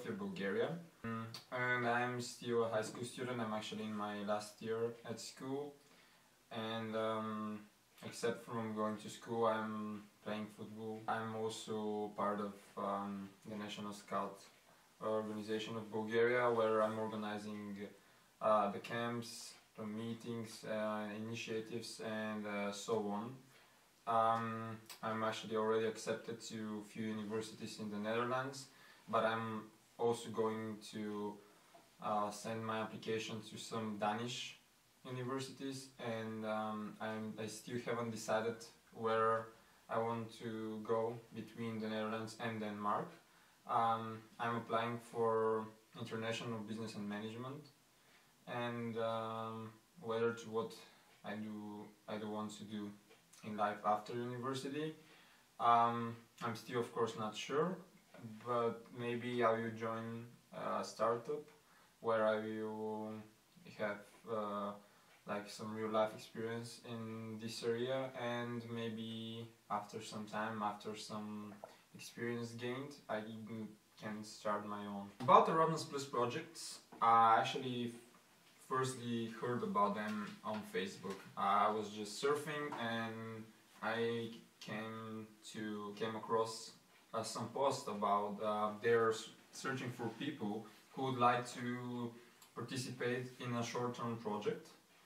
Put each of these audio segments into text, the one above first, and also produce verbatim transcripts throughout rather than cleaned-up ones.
Sofia, Bulgaria. Mm, and I'm still a high school student. I'm actually in my last year at school. And um, except from going to school, I'm playing football. I'm also part of um, the National Scout organization of Bulgaria, where I'm organizing uh, the camps, the meetings, uh, initiatives, and uh, so on. Um, I'm actually already accepted to a few universities in the Netherlands, but I'm also going to uh, send my application to some Danish universities, and um, I'm, I still haven't decided where I want to go between the Netherlands and Denmark. Um, I'm applying for international business and management, and um, whether to what I do I do want to do in life after university. Um, I'm still of course not sure, but maybe I will join a startup where I will have uh, like some real life experience in this area, and maybe after some time, after some experience gained, I even can start my own. About Erasmus Plus projects, I actually firstly heard about them on Facebook. I was just surfing and I came to came across uh, some posts about uh, they're searching for people who would like to participate in a short-term project,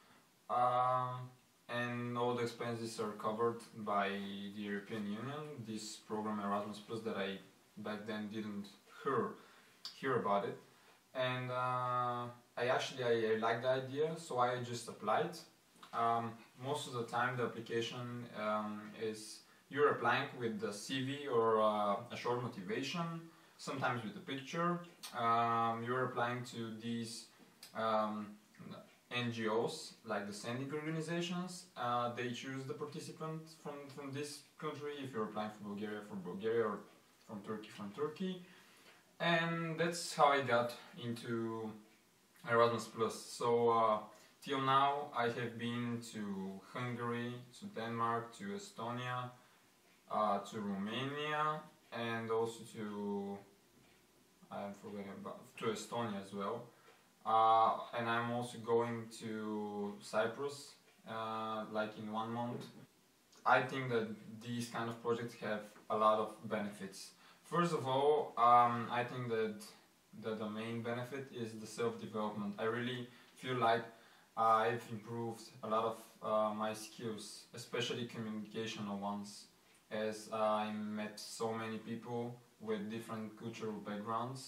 um, and all the expenses are covered by the European Union. This program Erasmus Plus that I back then didn't hear hear about it, and uh, I actually I, I like the idea, so I just applied. Um, most of the time the application um, is you're applying with the C V or uh, a short motivation, sometimes with a picture. Um, you're applying to these um, N G Os, like the sending organizations. Uh, they choose the participant from, from this country. If you're applying for Bulgaria, for Bulgaria, or from Turkey, from Turkey. And that's how I got into Erasmus Plus. So uh, till now I have been to Hungary, to Denmark, to Estonia, uh, to Romania, and also to I'm forgetting about to Estonia as well. Uh, and I'm also going to Cyprus, uh, like in one month. I think that these kind of projects have a lot of benefits. First of all, um, I think that the, the main benefit is the self-development. I really feel like I've improved a lot of uh, my skills, especially communicational ones, as I met so many people with different cultural backgrounds.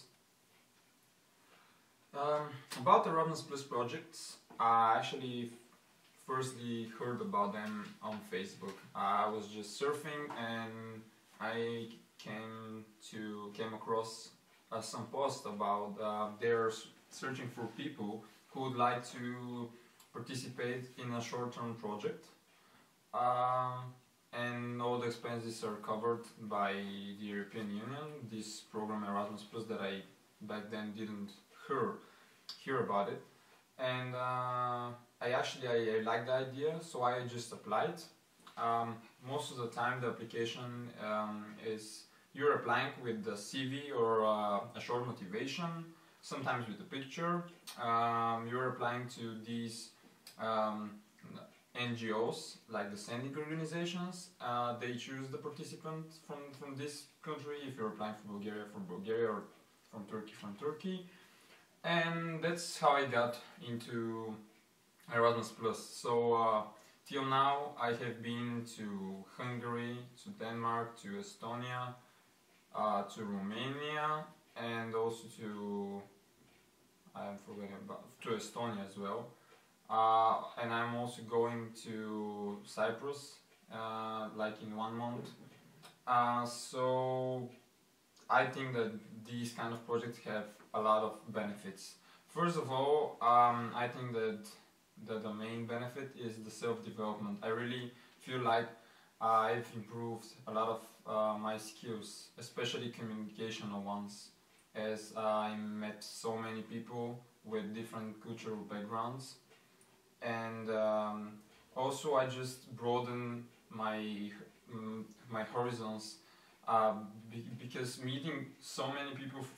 Um, about the Erasmus Plus projects, I actually firstly heard about them on Facebook. I was just surfing and I came to came across uh, some posts about uh, they're searching for people who would like to participate in a short-term project, um, and all the expenses are covered by the European Union. This program Erasmus Plus that I back then didn't hear hear about it, and uh, I actually I, I like the idea, so I just applied. Um, most of the time the application um, is you're applying with the C V or uh, a short motivation, sometimes with a picture. Um, you're applying to these um, N G Os, like the sending organizations. Uh, they choose the participant from, from this country. If you're applying for Bulgaria, for Bulgaria, or from Turkey, from Turkey. And that's how I got into Erasmus Plus. So uh, till now I have been to Hungary, to Denmark, to Estonia, uh, to Romania, and also to I'm forgetting about to Estonia as well. Uh, and I'm also going to Cyprus, uh, like in one month. Uh, so I think that these kind of projects have a lot of benefits. First of all, um, I think that the, the main benefit is the self-development. I really feel like I've improved a lot of uh, my skills, especially communicational ones, as I met so many people with different cultural backgrounds, and um, also I just broaden my mm, my horizons, uh, be because meeting so many people f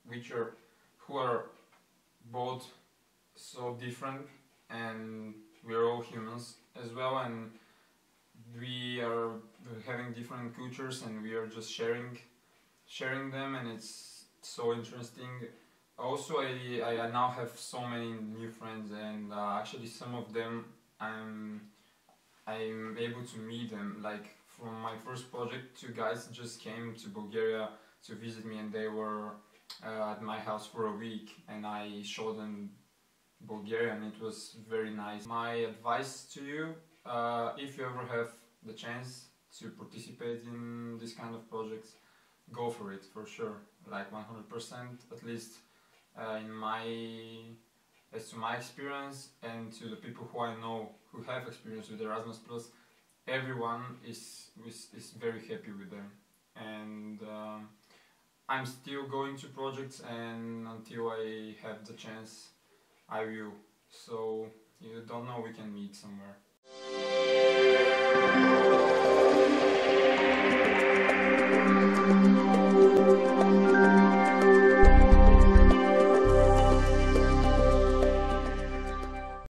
which are who are both so different, and we're all humans as well, and we are having different cultures, and we are just sharing sharing them, and it's so interesting. Also, I, I, I now have so many new friends, and uh, actually some of them I'm I'm able to meet them. Like from my first project, two guys just came to Bulgaria to visit me, and they were uh, at my house for a week, and I showed them Bulgaria, and it was very nice. My advice to you, uh, if you ever have the chance to participate in this kind of projects, go for it for sure, like one hundred percent at least. Uh, in my as to my experience and to the people who I know who have experience with Erasmus Plus, everyone is is, is very happy with them, and um, I'm still going to projects, and until I have the chance I will. So you don't know, we can meet somewhere.